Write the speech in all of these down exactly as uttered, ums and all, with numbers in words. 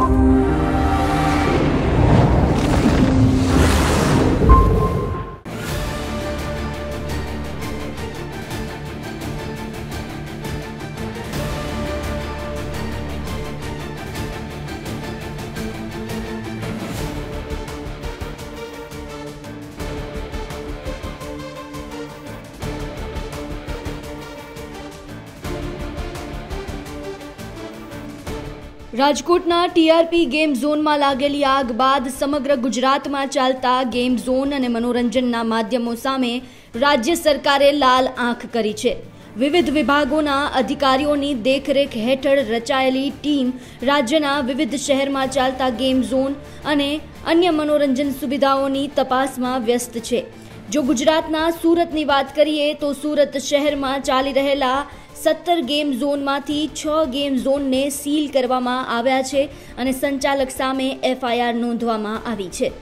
રાજકોટના TRP game ઝોનમાં લાગેલી આગ બાદ સમગ્ર ગુજરાતમાં ચાલતા ગેમ ઝોન અને મનોરંજનના માધ્યમો સામે રાજ્ય સરકારે લાલ આંખ કરી છે। વિવિધ વિભાગોના અધિકારીઓની દેખરેખ હેઠળ રચાયેલી ટીમ રાજ્યના વિવિધ શહેરમાં ચાલતા ગેમ ઝોન અને અન્ય મનોરંજન સુવિધાઓની તપાસમાં વ્યસ્ત છે। જો ગુજરાતના સુરતની વાત કરીએ તો સુરત શહેરમાં ચાલી રહેલા સત્તર ગેમ ઝોનમાંથી છ ગેમ ઝોનને સીલ કરવામાં આવ્યા છે અને સંચાલક સામે એફઆઈઆર નોંધવામાં આવી છે।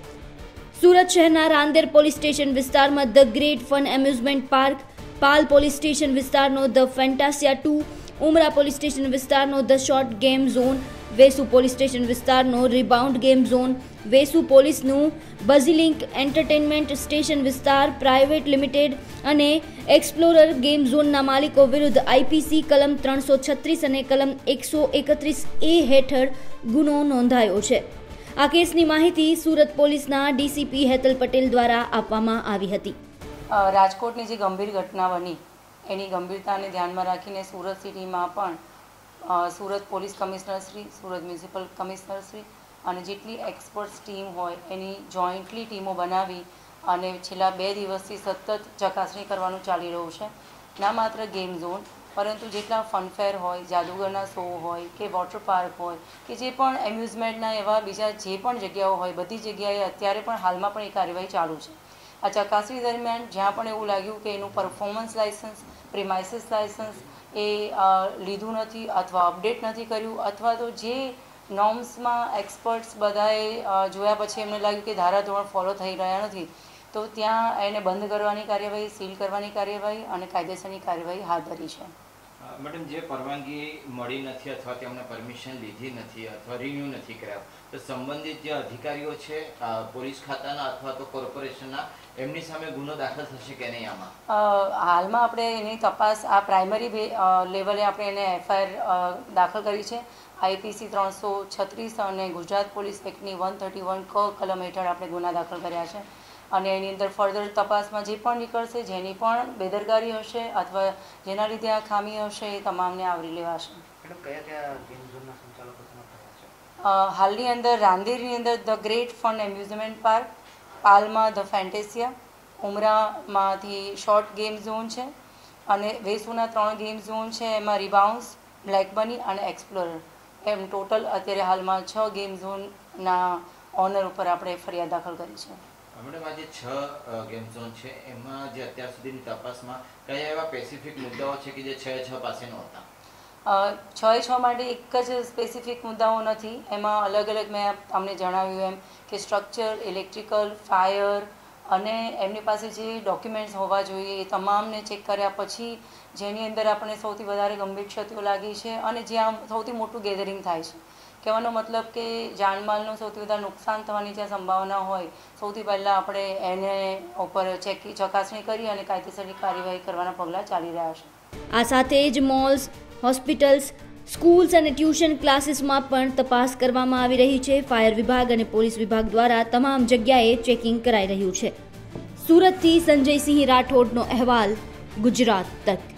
સુરત શહેરના રાંદેર પોલીસ સ્ટેશન વિસ્તારમાં the great fun amusement park, Pal police station વિસ્તારનો the Fantasia two, Umra police station વિસ્તારનો the short game zone, Vesu police station વિસ્તારનો રિબાઉન્ડ ગેમ ઝોન, વેસુ પોલીસનું બઝિલિંક એન્ટરટેનમેન્ટ સ્ટેશન વિસ્તાર પ્રાઇવેટ લિમિટેડ અને એક્સપ્લોરર ગેમ ઝોનના માલિકો વિરુદ્ધ આઈપીસી કલમ ત્રણસો છત્રીસ અને કલમ એકસો એકત્રીસ એ હેઠળ ગુનો નોંધાયો છે। આ કેસની માહિતી સુરત પોલીસના ડીસીપી હેતલ પટેલ દ્વારા આપવામાં આવી હતી। રાજકોટની જે ગંભીર ઘટના બની એની ગંભીરતાને ધ્યાનમાં રાખીને સુરત સિટીમાં પણ Surat police commissioner Shri, Surat municipal commissioner Shri અને જેટલી એક્સપર્ટ્સ ટીમ હોય એની જોઈન્ટલી ટીમો બનાવી અને છેલ્લા બે દિવસથી સતત ચકાસણી કરવાનું ચાલી રહ્યું છે। ના માત્ર ગેમ ઝોન પરંતુ જેટલા ફનફેર હોય, જાદુગરના શો હોય કે વોટર પાર્ક હોય કે જે પણ એમ્યુઝમેન્ટના એવા બીજા જે પણ જગ્યાઓ હોય બધી જગ્યાએ અત્યારે પણ હાલમાં પણ એ કાર્યવાહી ચાલુ છે। આ ચકાસણી દરમિયાન જ્યાં પણ એવું લાગ્યું કે એનું પરફોર્મન્સ લાઇસન્સ, પ્રિમાઇસીસ લાઇસન્સ એ લીધું નથી અથવા અપડેટ નથી કર્યું અથવા તો જે નોર્મ્સમાં એક્સપર્ટ્સ બધાએ જોયા પછી એમને લાગ્યું કે ધારાધોરણ ફોલો થઈ રહ્યા નથી તો ત્યાં એને બંધ કરવાની કાર્યવાહી, સીલ કરવાની કાર્યવાહી અને કાયદેસરની કાર્યવાહી હાથ ધરી છે। મેડમ, જે પરવાનગી મળી નથી અથવા તેમણે પરમિશન લીધી નથી અથવા રિન્યુ નથી કર્યા તો સંબંધિત જે અધિકારીઓ છે પોલીસ ખાતાના અથવા તો કોર્પોરેશનના એમની સામે ગુનો દાખલ થશે કે નહીં? આમાં હાલમાં આપણે એની તપાસ આ પ્રાઇમરી લેવલે આપણે એને એફઆઈઆર દાખલ કરી છે। આઈપીસી ત્રણસો છત્રીસ અને ગુજરાત પોલીસ એક્ટની વન થર્ટી વન ક કલમ હેઠળ આપણે ગુના દાખલ કર્યા છે અને એની અંદર ફર્ધર તપાસમાં જે પણ નીકળશે, જેની પણ બેદરકારી હશે અથવા જેના લીધે આ ખામી હશે એ તમામને આવરી લેવાશે। હાલની અંદર રાંદેરની અંદર the great fun amusement park, પાલમાં ધ ફેન્ટેસિયા, ઉમરામાંથી શોર્ટ ગેમ ઝોન છે અને વેસુના ત્રણ ગેમ ઝોન છે એમાં રિબાઉન્સ, બ્લેક બની અને એક્સપ્લોરર એમ ટોટલ અત્યારે હાલમાં છ ગેમ ઝોનના ઓનર ઉપર આપણે ફરિયાદ દાખલ કરી છે। મેડમ, આ જે છ ગેમ ઝોન છે એમાં જે અત્યાર સુધીની તપાસમાં કયા એવા સ્પેસિફિક મુદ્દાઓ છે કે જે છ છ પાસે નહોતા? છ એ છ માટે એક જ સ્પેસિફિક મુદ્દાઓ નથી, એમાં અલગ અલગ મેં તમને જણાવ્યું એમ કે સ્ટ્રક્ચર, ઇલેક્ટ્રિકલ, ફાયર અને એમની પાસે જે ડોક્યુમેન્ટ્સ હોવા જોઈએ એ તમામને ચેક કર્યા પછી જેની અંદર આપણે સૌથી વધારે ગંભીર ક્ષતિઓ લાગી છે અને જ્યાં સૌથી મોટું ગેધરિંગ થાય છે। કહેવાનો મતલબ કે જાનમાલનું સૌથી વધારે નુકસાન થવાની જ્યાં સંભાવના હોય સૌથી પહેલાં આપણે એને ઉપર ચેકી ચકાસણી કરી અને કાયદેસરની કાર્યવાહી કરવાના પગલાં ચાલી રહ્યા છે। આ સાથે જ મોલ્સ, હોસ્પિટલ્સ, સ્કૂલ્સ અને ટ્યુશન ક્લાસીસમાં પણ તપાસ કરવામાં આવી રહી છે। ફાયર વિભાગ અને પોલીસ વિભાગ દ્વારા તમામ જગ્યાએ ચેકિંગ કરાઈ રહ્યું છે। સુરતથી સંજયસિંહ રાઠોડનો અહેવાલ, ગુજરાત તક।